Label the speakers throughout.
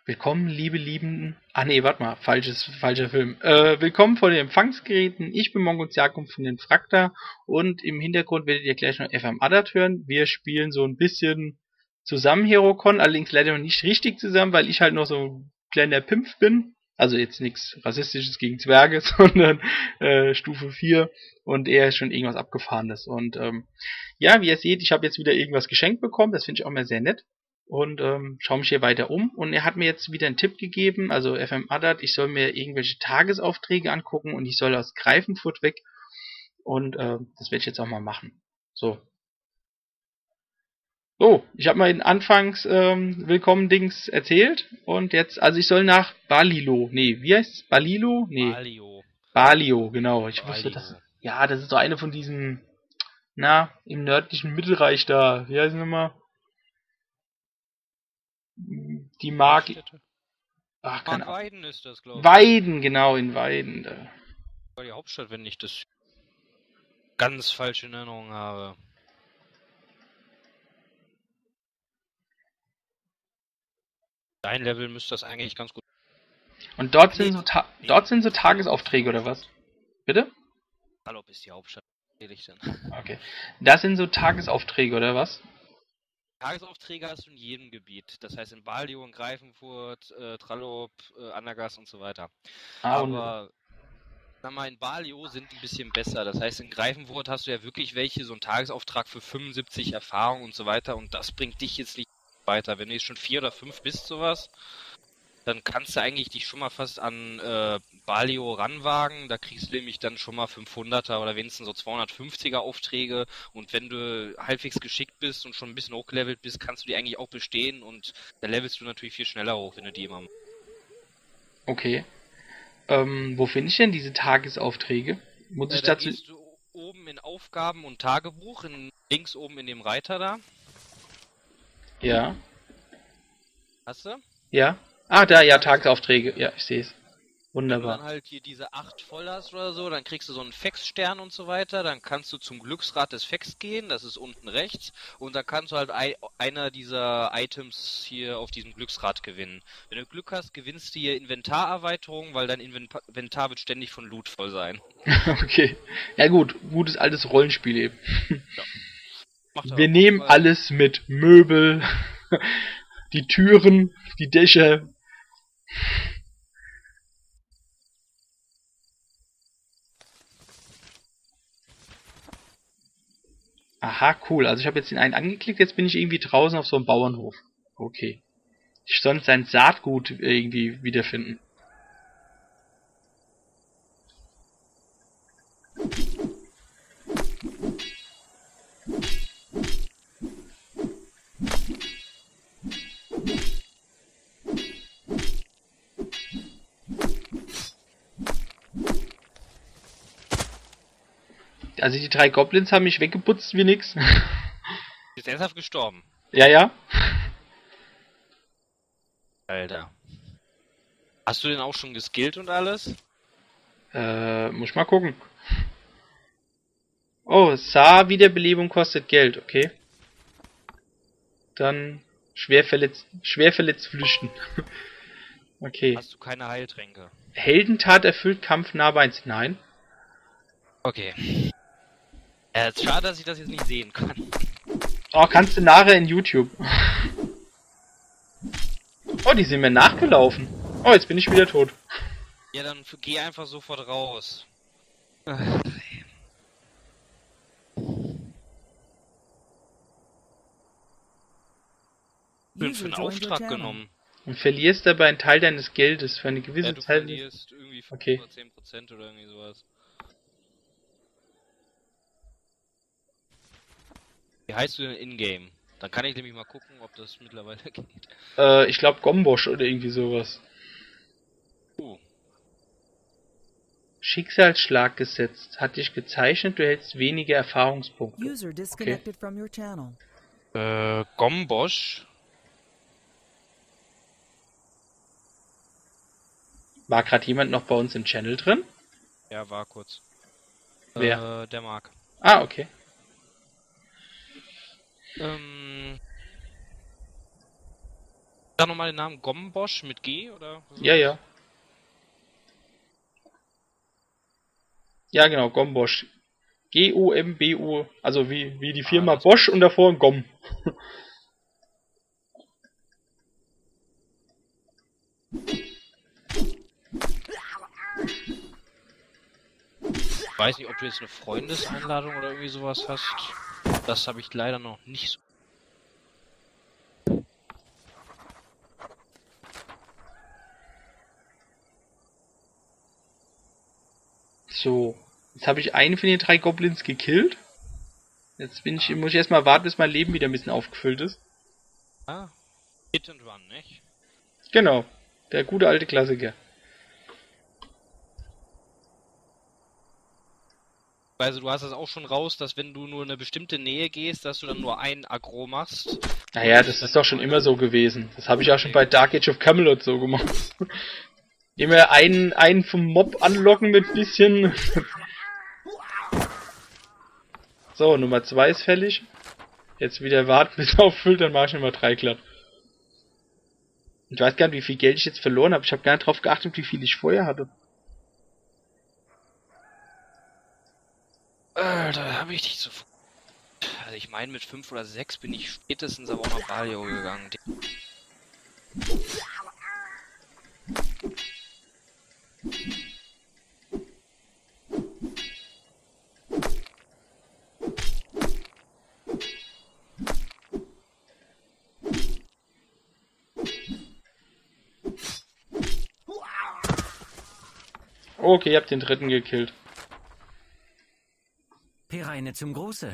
Speaker 1: Willkommen, liebe Liebenden. Ah nee, warte mal, falscher Film. Willkommen vor den Empfangsgeräten. Ich bin Mongo Jakub von den Frakta und im Hintergrund werdet ihr gleich noch FM Adat hören. Wir spielen so ein bisschen zusammen Herocon, allerdings leider noch nicht richtig zusammen, weil ich halt noch so ein kleiner Pimpf bin. Also jetzt nichts Rassistisches gegen Zwerge, sondern Stufe 4 und er schon irgendwas Abgefahrenes. Und ja, wie ihr seht, ich habe jetzt wieder irgendwas geschenkt bekommen, das finde ich auch mal sehr nett. Und schaue mich hier weiter um. Und er hat mir jetzt wieder einen Tipp gegeben, also FM Adat, ich soll mir irgendwelche Tagesaufträge angucken und ich soll aus Greifenfurt weg. Und das werde ich jetzt auch mal machen. So. So, ich habe mal in Anfangs Willkommen-Dings erzählt. Und jetzt, also ich soll nach Balilo. Nee, wie heißt's? Balilo? Nee.
Speaker 2: Balio.
Speaker 1: Balio, genau. Ich wusste
Speaker 2: Balio.
Speaker 1: das. Ja, das ist doch eine von diesen, im nördlichen Mittelreich da. Wie heißen sie mal? Die Mark. Ach, keine Ahnung.
Speaker 2: Weiden ist das, glaube ich.
Speaker 1: Weiden, genau, in Weiden. Da.
Speaker 2: War die Hauptstadt, wenn ich das ganz falsch in Erinnerung habe. Dein Level müsste das eigentlich ganz gut.
Speaker 1: Und dort sind so Tagesaufträge oder was? Bitte?
Speaker 2: Hallo, ist die Hauptstadt. Ehrlich denn.
Speaker 1: Okay. Das sind so Tagesaufträge oder was?
Speaker 2: Tagesaufträge hast du in jedem Gebiet. Das heißt in Balio, in Greifenfurt, Trallop, Annagas und so weiter. Aber sag mal, in Balio sind die ein bisschen besser. Das heißt, in Greifenfurt hast du ja wirklich welche, so einen Tagesauftrag für 75 Erfahrung und so weiter. Und das bringt dich jetzt nicht weiter. Wenn du jetzt schon 4 oder 5 bist, sowas, dann kannst du eigentlich dich schon mal fast an Balio ranwagen. Da kriegst du nämlich dann schon mal 500er oder wenigstens so 250er Aufträge. Und wenn du halbwegs geschickt bist und schon ein bisschen hochgelevelt bist, kannst du die eigentlich auch bestehen. Und da levelst du natürlich viel schneller hoch, wenn du die immer...
Speaker 1: Okay. Wo finde ich denn diese Tagesaufträge? Muss ich
Speaker 2: Da
Speaker 1: dazu...
Speaker 2: gehst du oben in Aufgaben und Tagebuch, links oben in dem Reiter da.
Speaker 1: Ja.
Speaker 2: Hast du?
Speaker 1: Ja. Ah, da, ja, Tagesaufträge. Ja, ich sehe es.
Speaker 2: Wenn du
Speaker 1: Wunderbar.
Speaker 2: dann halt hier diese 8 voll hast oder so, dann kriegst du so einen Fex-Stern und so weiter, dann kannst du zum Glücksrad des Fex gehen, das ist unten rechts, und dann kannst du halt einer dieser Items hier auf diesem Glücksrad gewinnen. Wenn du Glück hast, gewinnst du hier Inventarerweiterung, weil dein Inventar wird ständig von Loot voll sein.
Speaker 1: Okay. Ja gut, gutes altes Rollenspiel eben.
Speaker 2: Ja.
Speaker 1: Wir nehmen alles mit. Möbel, die Türen, die Dächer. Aha, cool. Also ich habe jetzt den einen angeklickt, jetzt bin ich irgendwie draußen auf so einem Bauernhof. Okay. Ich soll sein Saatgut irgendwie wiederfinden. Also die 3 Goblins haben mich weggeputzt wie nix.
Speaker 2: Ist ernsthaft gestorben.
Speaker 1: Ja, ja.
Speaker 2: Alter. Hast du den auch schon geskillt und alles?
Speaker 1: Muss ich mal gucken. Oh, Wiederbelebung kostet Geld, okay. Dann schwer verletzt flüchten. Okay.
Speaker 2: Hast du keine Heiltränke?
Speaker 1: Heldentat erfüllt Kampf nah bei 1. Nein.
Speaker 2: Okay. Schade, dass ich das jetzt nicht sehen kann.
Speaker 1: Oh, kannst du nachher in YouTube. Oh, die sind mir nachgelaufen. Oh, jetzt bin ich wieder tot.
Speaker 2: Ja, dann geh einfach sofort raus. Bin für einen Auftrag genommen.
Speaker 1: Und verlierst dabei einen Teil deines Geldes für eine gewisse
Speaker 2: du
Speaker 1: Zeit.
Speaker 2: Verlierst irgendwie 5
Speaker 1: okay.
Speaker 2: oder 10% oder irgendwie sowas. Wie heißt du denn in-game? Dann kann ich nämlich mal gucken, ob das mittlerweile geht.
Speaker 1: Ich glaube Gombosch oder irgendwie sowas. Schicksalsschlag gesetzt. Hat dich gezeichnet, du hältst weniger Erfahrungspunkte.
Speaker 2: Okay. Gombosch.
Speaker 1: War gerade jemand noch bei uns im Channel drin?
Speaker 2: Ja, war kurz.
Speaker 1: Wer?
Speaker 2: Der Marc.
Speaker 1: Ah, okay.
Speaker 2: Sag nochmal den Namen, Gombosch mit G, oder?
Speaker 1: Ja, ja. Ja, genau, Gombosch. G-O-M-B-O, also wie die Firma Bosch und davor ein Gom.
Speaker 2: Ich weiß nicht, ob du jetzt eine Freundeseinladung oder irgendwie sowas hast. Das habe ich leider noch nicht so.
Speaker 1: So, jetzt habe ich einen von den 3 Goblins gekillt. Jetzt muss ich erstmal warten, bis mein Leben wieder ein bisschen aufgefüllt ist.
Speaker 2: Ah, Hit and Run, nicht?
Speaker 1: Genau, der gute alte Klassiker.
Speaker 2: Also du hast es auch schon raus, dass wenn du nur in eine bestimmte Nähe gehst, dass du dann nur ein Aggro machst.
Speaker 1: Naja, das ist doch schon immer so gewesen. Das habe ich auch schon bei Dark Age of Camelot so gemacht. Immer einen vom Mob anlocken mit bisschen. So, Nummer 2 ist fällig. Jetzt wieder warten, bis er auffüllt, dann mache ich Nummer 3 glatt. Ich weiß gar nicht, wie viel Geld ich jetzt verloren habe. Ich habe gar nicht drauf geachtet, wie viel ich vorher hatte.
Speaker 2: Da habe ich dich zu. Also ich meine, mit 5 oder 6 bin ich spätestens aber auch nach Balio gegangen.
Speaker 1: Okay, ihr habt den dritten gekillt.
Speaker 3: Pereine zum Gruße.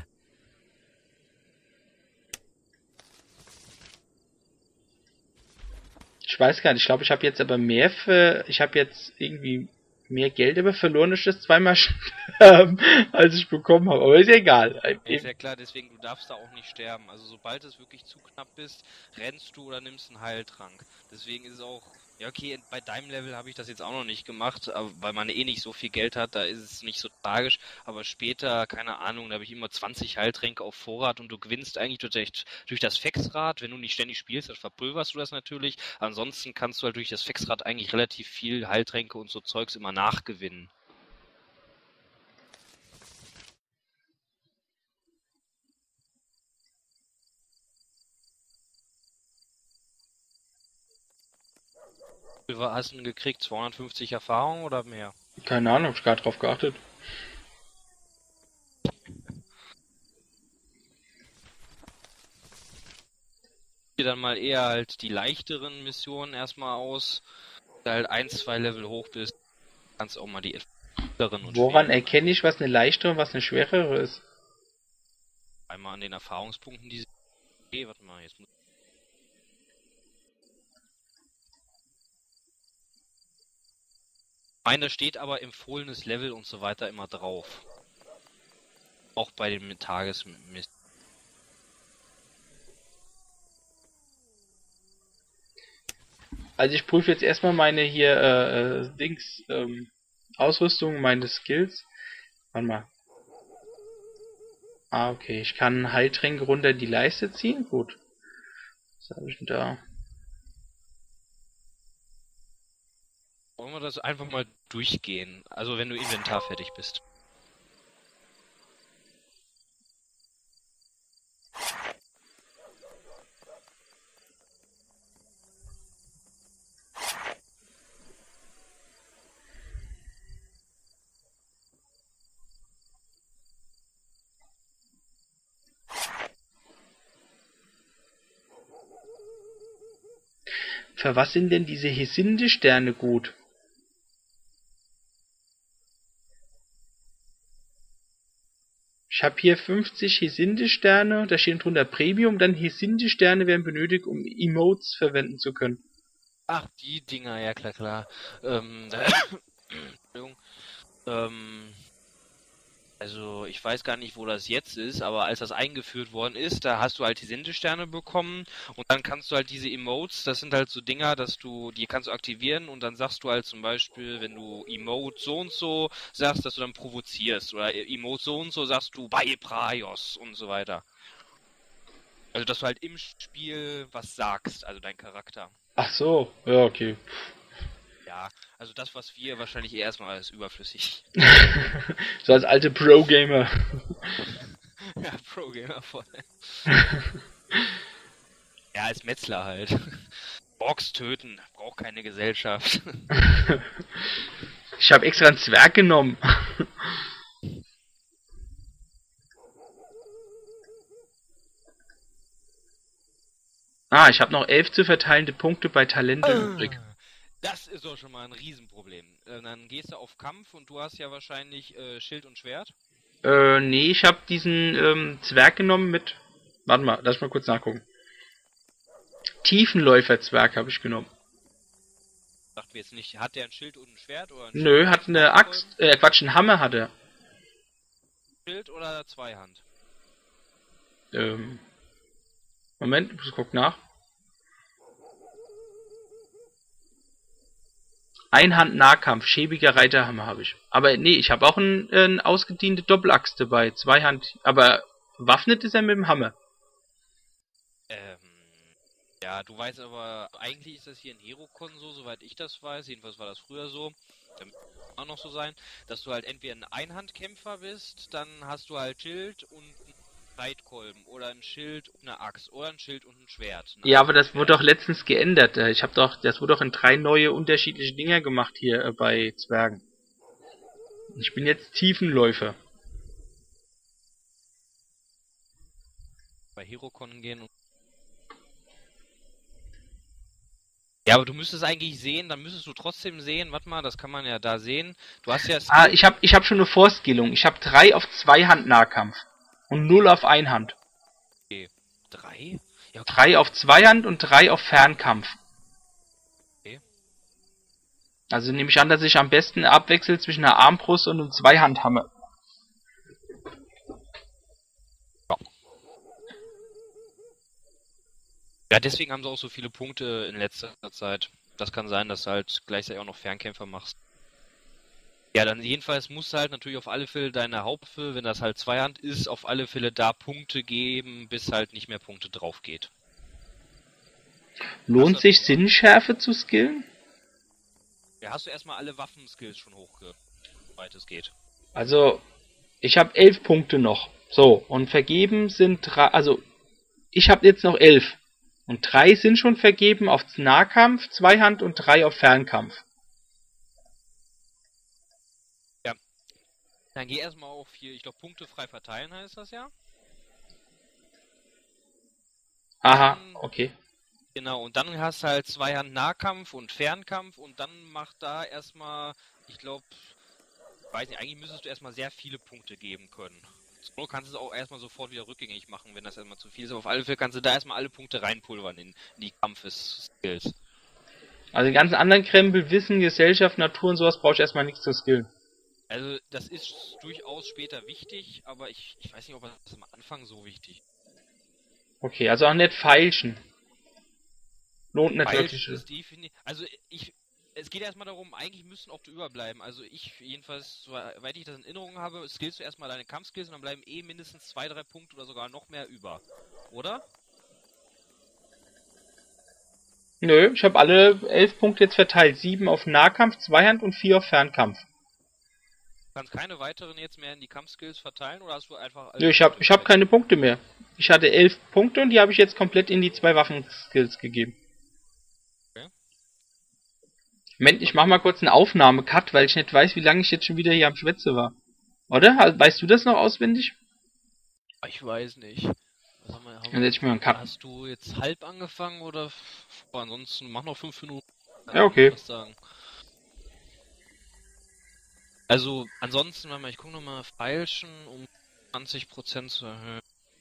Speaker 1: Ich weiß gar nicht, ich glaube, ich habe jetzt aber ich habe jetzt irgendwie mehr Geld aber verloren durch das zweimal sterben, als ich bekommen habe. Aber ist ja egal.
Speaker 2: Ist ja klar, deswegen, du darfst da auch nicht sterben. Also sobald es wirklich zu knapp bist, rennst du oder nimmst einen Heiltrank. Deswegen ist es auch, ja okay, bei deinem Level habe ich das jetzt auch noch nicht gemacht, aber weil man eh nicht so viel Geld hat, da ist es nicht so tragisch. Aber später, keine Ahnung, da habe ich immer 20 Heiltränke auf Vorrat und du gewinnst eigentlich durch das Fexrad. Wenn du nicht ständig spielst, dann verpulverst du das natürlich. Ansonsten kannst du halt durch das Fexrad eigentlich relativ viel Heiltränke und so Zeugs immer nachgewinnen. Wie viel hast du denn gekriegt? 250 Erfahrung oder mehr?
Speaker 1: Keine Ahnung, hab ich gar drauf geachtet.
Speaker 2: Dann mal eher halt die leichteren Missionen erstmal aus. Da halt 1, 2 Level hoch bist, kannst auch mal die mittleren und
Speaker 1: Woran erkenne ich, was eine leichtere und was eine schwerere ist?
Speaker 2: einmal an den Erfahrungspunkten, die sie. Okay, warte mal, jetzt muss. Meine steht aber empfohlenes Level und so weiter immer drauf. Auch bei den Tagesmist.
Speaker 1: Also ich prüfe jetzt erstmal meine hier Ausrüstung, meine Skills. Warte mal. Ah, okay. Ich kann Heiltränke runter in die Leiste ziehen. Gut. Was habe ich denn da?
Speaker 2: Wollen wir das einfach mal durchgehen? Also wenn du Inventar fertig bist.
Speaker 1: Für was sind denn diese Hesinde-Sterne gut? Ich habe hier 50 Hesinde-Sterne, da steht drunter Premium, dann Hesinde-Sterne werden benötigt, um Emotes verwenden zu können.
Speaker 2: Ach, die Dinger, ja klar, klar. Also ich weiß gar nicht, wo das jetzt ist, aber als das eingeführt worden ist, da hast du halt die Sendesterne bekommen und dann kannst du halt diese Emotes, das sind halt so Dinger, die kannst du aktivieren und dann sagst du halt zum Beispiel, wenn du Emote so und so sagst, dass du dann provozierst oder Emote so und so sagst du bei Praios und so weiter. Also, dass du halt im Spiel was sagst, also dein Charakter.
Speaker 1: Ach so, ja, okay.
Speaker 2: Ja, also das, was wir wahrscheinlich erstmal als überflüssig.
Speaker 1: So als alte Pro-Gamer.
Speaker 2: Ja, Pro-Gamer voll. Ja, als Metzler halt. Orks töten, braucht keine Gesellschaft.
Speaker 1: Ich habe extra einen Zwerg genommen. Ich habe noch 11 zu verteilende Punkte bei Talente übrig.
Speaker 2: Das ist doch schon mal ein Riesenproblem. Dann gehst du auf Kampf und du hast ja wahrscheinlich Schild und Schwert.
Speaker 1: Nee, ich habe diesen Zwerg genommen mit... Warte mal, lass mal kurz nachgucken. Tiefenläufer-Zwerg habe ich genommen.
Speaker 2: Sagt mir jetzt nicht, hat der ein Schild und ein Schwert? Oder ein
Speaker 1: Nö,
Speaker 2: Schild
Speaker 1: hat eine Axt... Quatsch, einen Hammer hat er.
Speaker 2: Schild oder Zweihand?
Speaker 1: Moment, ich guck nach. Einhand-Nahkampf, schäbiger Reiterhammer habe ich. Aber nee, ich habe auch einen ausgediente Doppelaxt dabei. Zweihand, aber waffnet ist er mit dem Hammer.
Speaker 2: Ja, du weißt aber, eigentlich ist das hier in Herokon so, soweit ich das weiß, jedenfalls war das früher so, dann wird auch noch so sein, dass du halt entweder ein Einhandkämpfer bist, dann hast du halt Schild und einen Reitkolben oder ein Schild und eine Axt oder ein Schild und ein Schwert.
Speaker 1: Ja, aber das wurde doch letztens geändert. Das wurde doch in 3 neue unterschiedliche Dinger gemacht hier bei Zwergen. Ich bin jetzt Tiefenläufer.
Speaker 2: Bei Herokon gehen und... Ja, aber du müsstest eigentlich sehen, dann müsstest du trotzdem sehen, warte mal, das kann man ja da sehen. Du hast ja...
Speaker 1: Ich hab schon eine Vorskillung. Ich habe 3 auf Zweihand-Nahkampf und 0 auf Einhand.
Speaker 2: Okay. 3? Ja, okay.
Speaker 1: 3 auf Zweihand und 3 auf Fernkampf.
Speaker 2: Okay.
Speaker 1: Also nehme ich an, dass ich am besten abwechsel zwischen einer Armbrust und einem Zweihandhammer.
Speaker 2: Ja, deswegen haben sie auch so viele Punkte in letzter Zeit. Das kann sein, dass du halt gleichzeitig auch noch Fernkämpfer machst. Ja, dann jedenfalls musst du halt natürlich auf alle Fälle deine Hauptwaffe, wenn das halt Zweihand ist, auf alle Fälle da Punkte geben, bis halt nicht mehr Punkte drauf geht.
Speaker 1: Lohnt sich Sinnschärfe zu skillen?
Speaker 2: Ja, hast du erstmal alle Waffenskills schon soweit es geht.
Speaker 1: Also, ich habe 11 Punkte noch. So, und vergeben sind 3, also, ich habe jetzt noch 11. Und 3 sind schon vergeben auf Nahkampf, Zweihand und 3 auf Fernkampf.
Speaker 2: Ja. Dann geh erstmal auf hier, ich glaube, Punkte frei verteilen heißt das ja.
Speaker 1: Aha, okay.
Speaker 2: Genau, und dann hast du halt Zweihand Nahkampf und Fernkampf und dann macht da erstmal, ich glaube, weiß nicht, eigentlich müsstest du erstmal sehr viele Punkte geben können. So kannst du es auch erstmal sofort wieder rückgängig machen, wenn das erstmal zu viel ist. Aber auf alle Fälle kannst du da erstmal alle Punkte reinpulvern in die Kampfes-Skills.
Speaker 1: Also den ganzen anderen Krempel, Wissen, Gesellschaft, Natur und sowas brauche ich erstmal nichts zu skillen.
Speaker 2: Also das ist durchaus später wichtig, aber ich weiß nicht, ob das am Anfang so wichtig ist.
Speaker 1: Okay, also auch nicht feilschen. Lohnt nicht
Speaker 2: wirklich.
Speaker 1: Also
Speaker 2: es geht erstmal darum, eigentlich müssen auch überbleiben. Also ich jedenfalls, soweit ich das in Erinnerung habe, skillst du erstmal deine Kampfskills und dann bleiben mindestens 2-3 Punkte oder sogar noch mehr über. Oder?
Speaker 1: Nö, ich habe alle 11 Punkte jetzt verteilt. 7 auf Nahkampf, Zweihand und 4 auf Fernkampf.
Speaker 2: Du kannst keine weiteren jetzt mehr in die Kampfskills verteilen oder hast du einfach...
Speaker 1: Nö, ich hab keine Punkte mehr. Ich hatte 11 Punkte und die habe ich jetzt komplett in die 2 Waffenskills gegeben.
Speaker 2: Okay.
Speaker 1: Moment, ich mach mal kurz einen Aufnahmecut, weil ich nicht weiß, wie lange ich jetzt schon wieder hier am Schwätze war. Oder? Weißt du das noch auswendig?
Speaker 2: Ich weiß nicht.
Speaker 1: Dann setz ich mal einen Cut.
Speaker 2: Hast du jetzt halb angefangen oder... Ansonsten mach noch 5 Minuten.
Speaker 1: Ja, okay.
Speaker 2: Also, ansonsten, ich gucke nochmal, feilschen, um 20% zu erhöhen.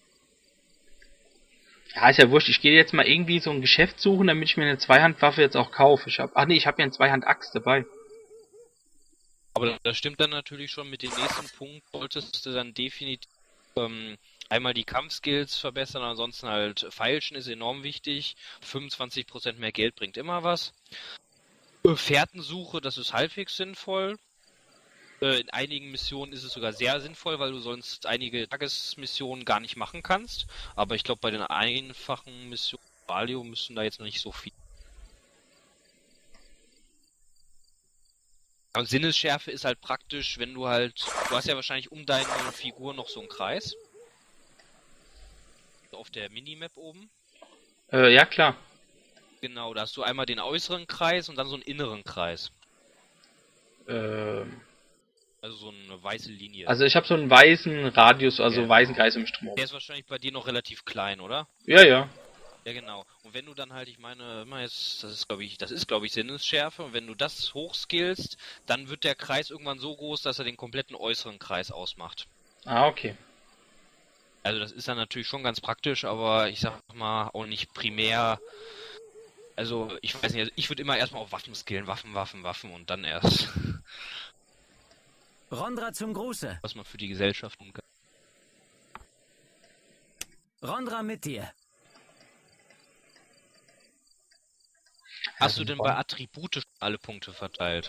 Speaker 1: Ja, ist ja wurscht. Ich gehe jetzt mal irgendwie so ein Geschäft suchen, damit ich mir eine Zweihandwaffe jetzt auch kaufe. Ich habe ja eine Zweihand-Axt dabei.
Speaker 2: Aber das stimmt dann natürlich schon. Mit dem nächsten Punkt solltest du dann definitiv einmal die Kampfskills verbessern, ansonsten halt feilschen ist enorm wichtig. 25% mehr Geld bringt immer was. Fährtensuche, das ist halbwegs sinnvoll. In einigen Missionen ist es sogar sehr sinnvoll, weil du sonst einige Tagesmissionen gar nicht machen kannst. Aber ich glaube, bei den einfachen Missionen Valio müssen da jetzt noch nicht so viel. Und Sinnesschärfe ist halt praktisch, wenn du halt... Du hast ja wahrscheinlich um deine Figur noch so einen Kreis. Auf der Minimap oben.
Speaker 1: Ja, klar.
Speaker 2: Genau, da hast du einmal den äußeren Kreis und dann so einen inneren Kreis. Also so eine weiße Linie.
Speaker 1: Also ich habe so einen weißen Radius, also weißen Kreis im Strom.
Speaker 2: Der ist wahrscheinlich bei dir noch relativ klein, oder?
Speaker 1: Ja, ja.
Speaker 2: Ja, genau. Und wenn du dann halt, ich meine, jetzt, das ist glaube ich Sinnesschärfe, und wenn du das hochskillst, dann wird der Kreis irgendwann so groß, dass er den kompletten äußeren Kreis ausmacht.
Speaker 1: Ah, okay.
Speaker 2: Also das ist dann natürlich schon ganz praktisch, aber ich sag mal auch nicht primär. Also ich weiß nicht, also ich würde immer erstmal auf Waffen skillen, Waffen und dann erst.
Speaker 3: Rondra zum Gruße.
Speaker 2: Was man für die Gesellschaft tun kann.
Speaker 3: Rondra mit dir.
Speaker 2: Hast du denn bei Attribute alle Punkte verteilt?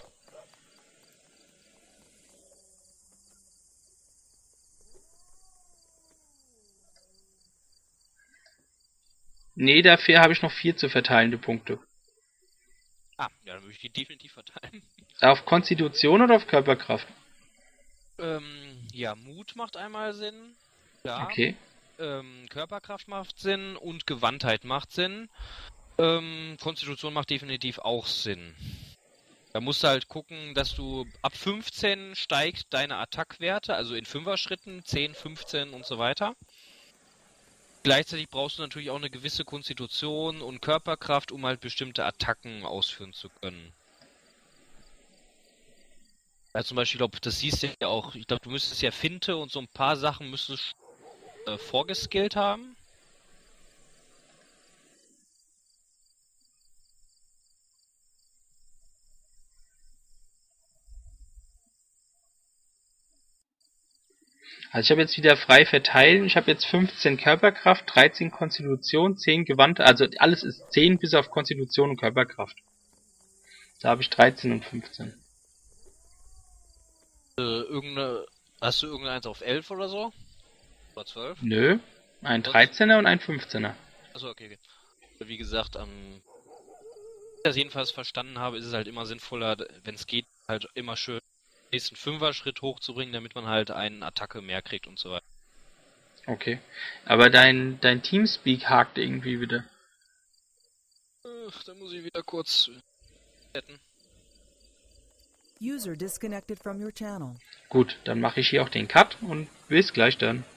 Speaker 1: Nee, dafür habe ich noch 4 zu verteilende Punkte.
Speaker 2: Ah, ja, dann würde ich die definitiv verteilen.
Speaker 1: Auf Konstitution oder auf Körperkraft?
Speaker 2: Ja, Mut macht einmal Sinn. Ja.
Speaker 1: Okay.
Speaker 2: Körperkraft macht Sinn und Gewandtheit macht Sinn. Konstitution macht definitiv auch Sinn. Da musst du halt gucken, dass du ab 15 steigt deine Attackwerte, also in 5er-Schritten, 10, 15 und so weiter. Gleichzeitig brauchst du natürlich auch eine gewisse Konstitution und Körperkraft, um halt bestimmte Attacken ausführen zu können. Ja, zum Beispiel, ich glaube, das siehst du ja auch, ich glaube, du müsstest ja Finte und so ein paar Sachen müsstest vorgeskillt haben.
Speaker 1: Also ich habe jetzt wieder frei verteilen. Ich habe jetzt 15 Körperkraft, 13 Konstitution, 10 Gewand. Also alles ist 10 bis auf Konstitution und Körperkraft. Da habe ich 13 und 15.
Speaker 2: Hast du irgendeins auf 11 oder so? Oder 12?
Speaker 1: Nö, ein 13er und ein 15er.
Speaker 2: Achso, okay. Wie gesagt, wenn ich das jedenfalls verstanden habe, ist es halt immer sinnvoller, wenn es geht, halt immer schön den nächsten 5er-Schritt hochzubringen, damit man halt eine Attacke mehr kriegt und so weiter.
Speaker 1: Okay. Aber dein Teamspeak hakt irgendwie wieder.
Speaker 2: Da muss ich wieder kurz retten.
Speaker 4: User disconnected from your channel.
Speaker 1: Gut, dann mache ich hier auch den Cut und bis gleich dann.